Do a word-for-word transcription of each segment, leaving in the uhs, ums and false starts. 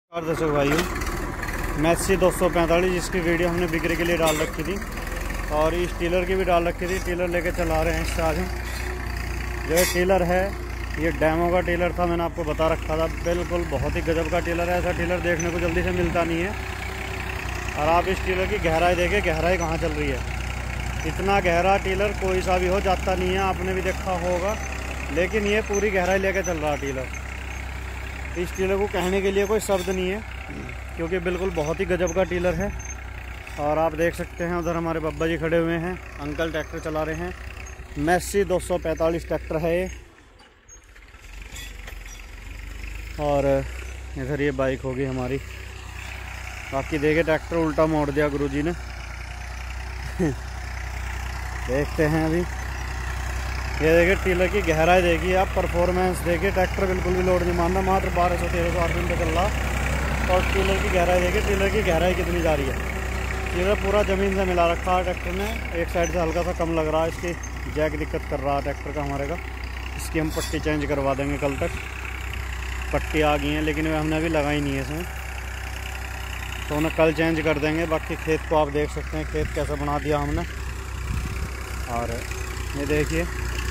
और दर्शक भाइयों, मैसी दो सौ पैंतालीस जिसकी वीडियो हमने बिक्री के लिए डाल रखी थी और इस टीलर की भी डाल रखी थी। टीलर लेके चला रहे हैं इससे आज हम। जो टीलर है ये डेमो का टीलर था, मैंने आपको बता रखा था। बिल्कुल बहुत ही गजब का टीलर है। ऐसा टीलर देखने को जल्दी से मिलता नहीं है। और आप इस टीलर की गहराई देखें, गहराई कहाँ चल रही है। इतना गहरा टीलर कोई सा भी हो जाता नहीं है, आपने भी देखा होगा। लेकिन ये पूरी गहराई लेके चल रहा टीलर। इस टीलर को कहने के लिए कोई शब्द नहीं है, क्योंकि बिल्कुल बहुत ही गजब का टीलर है। और आप देख सकते हैं उधर हमारे बब्बा जी खड़े हुए हैं, अंकल ट्रैक्टर चला रहे हैं। मैसी दो सौ पैंतालीस ट्रैक्टर है ये। और इधर ये बाइक होगी हमारी। बाकी देखे ट्रैक्टर उल्टा मोड़ दिया गुरुजी ने। देखते हैं अभी। ये देखिए टीलर की गहराई देखिए आप, परफॉर्मेंस देखिए। ट्रैक्टर बिल्कुल भी लोड नहीं मारना, मात्र बारह सौ तेरह सौ आर पी एम पे चल रहा। और टीलर की गहराई देखिए, टीलर की गहराई कितनी जा रही है। टीलर पूरा ज़मीन से मिला रखा है ट्रैक्टर ने। एक साइड से हल्का सा कम लग रहा है, इसकी जैक दिक्कत कर रहा है ट्रैक्टर का हमारे का। इसकी हम पट्टी चेंज करवा देंगे कल तक। पट्टी आ गई है लेकिन वे हमने अभी लगाई नहीं है इसमें, तो उन्हें कल चेंज कर देंगे। बाकी खेत को आप देख सकते हैं, खेत कैसा बना दिया हमने। और ये देखिए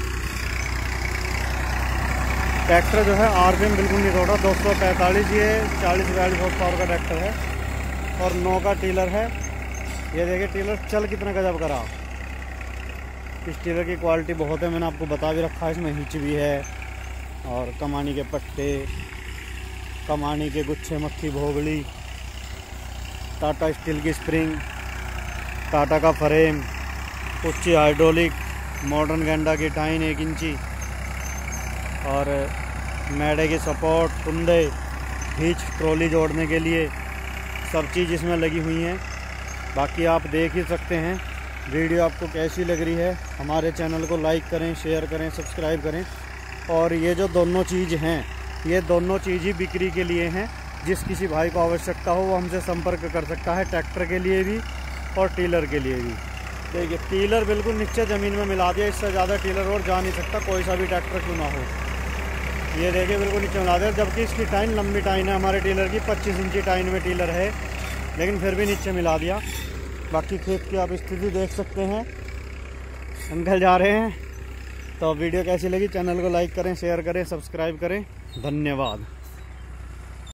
ट्रैक्टर जो है आर पी एम बिल्कुल नहीं तोड़ा। दो सौ पैंतालीस ये चालीस बयालीस हॉर्स पावर का ट्रैक्टर है और नौ का टीलर है। ये देखिए टीलर चल कितना गजब करा। इस टीलर की क्वालिटी बहुत है, मैंने आपको बता भी रखा है। इसमें हिच भी है और कमानी के पट्टे, कमानी के गुच्छे, मक्खी भोगली, टाटा स्टील की स्प्रिंग, टाटा का फ्रेम, उच्ची हाइड्रोलिक, मॉडर्न गेंडा की टाइन एक इंची और मैडे की सपोर्ट, कुंडे, हिच, ट्रॉली जोड़ने के लिए सब चीज़ इसमें लगी हुई हैं। बाकी आप देख ही सकते हैं। वीडियो आपको कैसी लग रही है, हमारे चैनल को लाइक करें, शेयर करें, सब्सक्राइब करें। और ये जो दोनों चीज़ हैं, ये दोनों चीज़ ही बिक्री के लिए हैं। जिस किसी भाई को आवश्यकता हो वो हमसे संपर्क कर सकता है, ट्रैक्टर के लिए भी और टीलर के लिए भी। देखिए टीलर बिल्कुल नीचे ज़मीन में मिला दिया। इससे ज़्यादा टीलर और जा नहीं सकता, कोई सा भी ट्रैक्टर क्यों ना हो। ये देखिए बिल्कुल नीचे मिला दिया, जबकि इसकी टाइन लंबी टाइन है हमारे टीलर की। पच्चीस इंची टाइन में टीलर है, लेकिन फिर भी नीचे मिला दिया। बाकी खेत की आप स्थिति देख सकते हैं, अंकल जा रहे हैं। तो वीडियो कैसी लगी, चैनल को लाइक करें, शेयर करें, सब्सक्राइब करें। धन्यवाद।